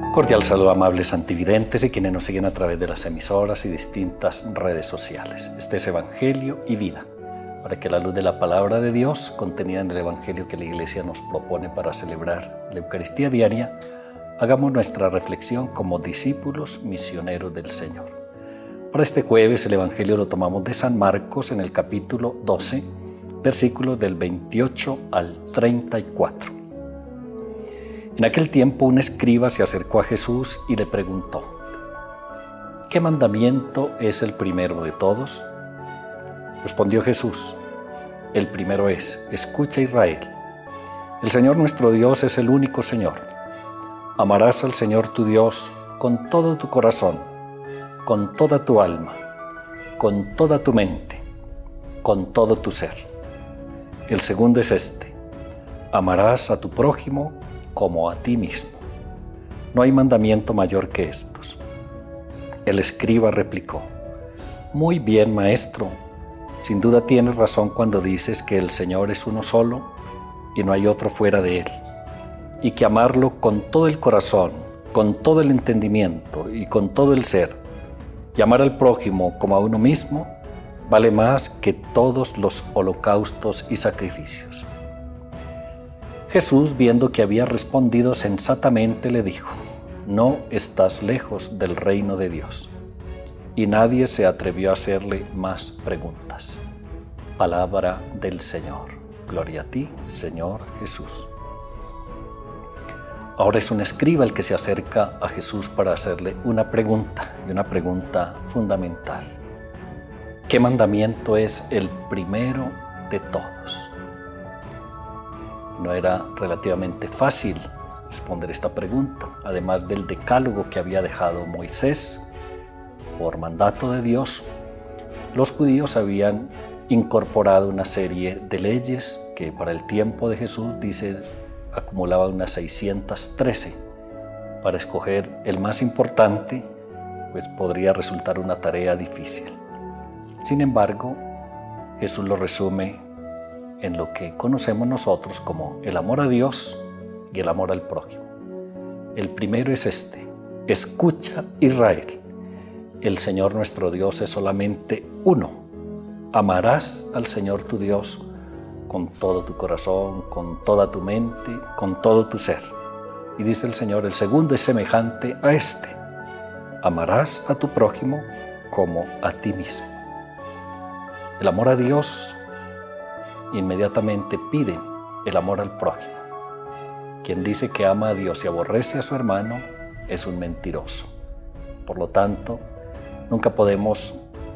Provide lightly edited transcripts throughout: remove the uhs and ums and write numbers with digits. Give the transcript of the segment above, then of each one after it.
Cordial saludo, amables santividentes y quienes nos siguen a través de las emisoras y distintas redes sociales. Este es Evangelio y Vida, para que a la luz de la palabra de Dios, contenida en el Evangelio que la Iglesia nos propone para celebrar la Eucaristía diaria, hagamos nuestra reflexión como discípulos misioneros del Señor. Para este jueves el Evangelio lo tomamos de San Marcos en el capítulo 12, versículos del 28 al 34. En aquel tiempo un escriba se acercó a Jesús y le preguntó: ¿qué mandamiento es el primero de todos? Respondió Jesús: el primero es: escucha, Israel, el Señor nuestro Dios es el único Señor. Amarás al Señor tu Dios con todo tu corazón, con toda tu alma, con toda tu mente, con todo tu ser. El segundo es este: amarás a tu prójimo como a ti mismo. No hay mandamiento mayor que estos. El escriba replicó: muy bien, maestro, sin duda tienes razón cuando dices que el Señor es uno solo y no hay otro fuera de Él, y que amarlo con todo el corazón, con todo el entendimiento y con todo el ser, y amar al prójimo como a uno mismo, vale más que todos los holocaustos y sacrificios. Jesús, viendo que había respondido sensatamente, le dijo: no estás lejos del reino de Dios. Y nadie se atrevió a hacerle más preguntas. Palabra del Señor. Gloria a ti, Señor Jesús. Ahora es un escriba el que se acerca a Jesús para hacerle una pregunta, y una pregunta fundamental. ¿Qué mandamiento es el primero de todos? No era relativamente fácil responder esta pregunta, además del decálogo que había dejado Moisés por mandato de Dios. Los judíos habían incorporado una serie de leyes que para el tiempo de Jesús, dice, acumulaban unas 613. Para escoger el más importante, pues podría resultar una tarea difícil. Sin embargo, Jesús lo resume en lo que conocemos nosotros como el amor a Dios y el amor al prójimo. El primero es este: escucha, Israel, el Señor nuestro Dios es solamente uno. Amarás al Señor tu Dios con todo tu corazón, con toda tu mente, con todo tu ser. Y dice el Señor, el segundo es semejante a este: amarás a tu prójimo como a ti mismo. El amor a Dios inmediatamente pide el amor al prójimo. Quien dice que ama a Dios y aborrece a su hermano es un mentiroso. Por lo tanto, nunca podemos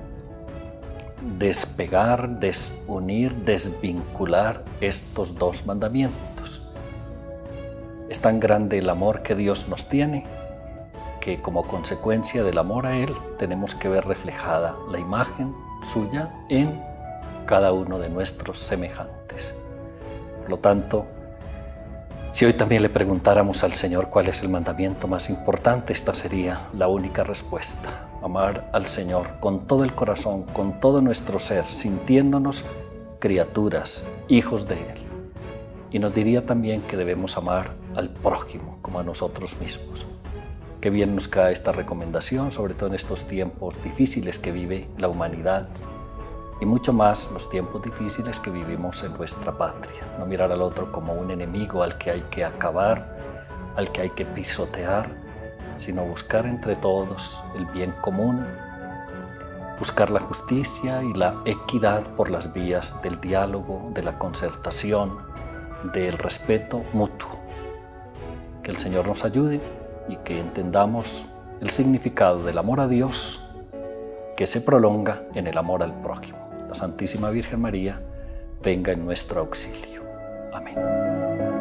despegar, desunir, desvincular estos dos mandamientos. Es tan grande el amor que Dios nos tiene que como consecuencia del amor a Él tenemos que ver reflejada la imagen suya en cada uno de nuestros semejantes. Por lo tanto, si hoy también le preguntáramos al Señor cuál es el mandamiento más importante, esta sería la única respuesta: amar al Señor con todo el corazón, con todo nuestro ser, sintiéndonos criaturas, hijos de Él. Y nos diría también que debemos amar al prójimo como a nosotros mismos. Qué bien nos cae esta recomendación, sobre todo en estos tiempos difíciles que vive la humanidad, y mucho más los tiempos difíciles que vivimos en nuestra patria. No mirar al otro como un enemigo al que hay que acabar, al que hay que pisotear, sino buscar entre todos el bien común, buscar la justicia y la equidad por las vías del diálogo, de la concertación, del respeto mutuo. Que el Señor nos ayude y que entendamos el significado del amor a Dios que se prolonga en el amor al prójimo. La Santísima Virgen María venga en nuestro auxilio. Amén.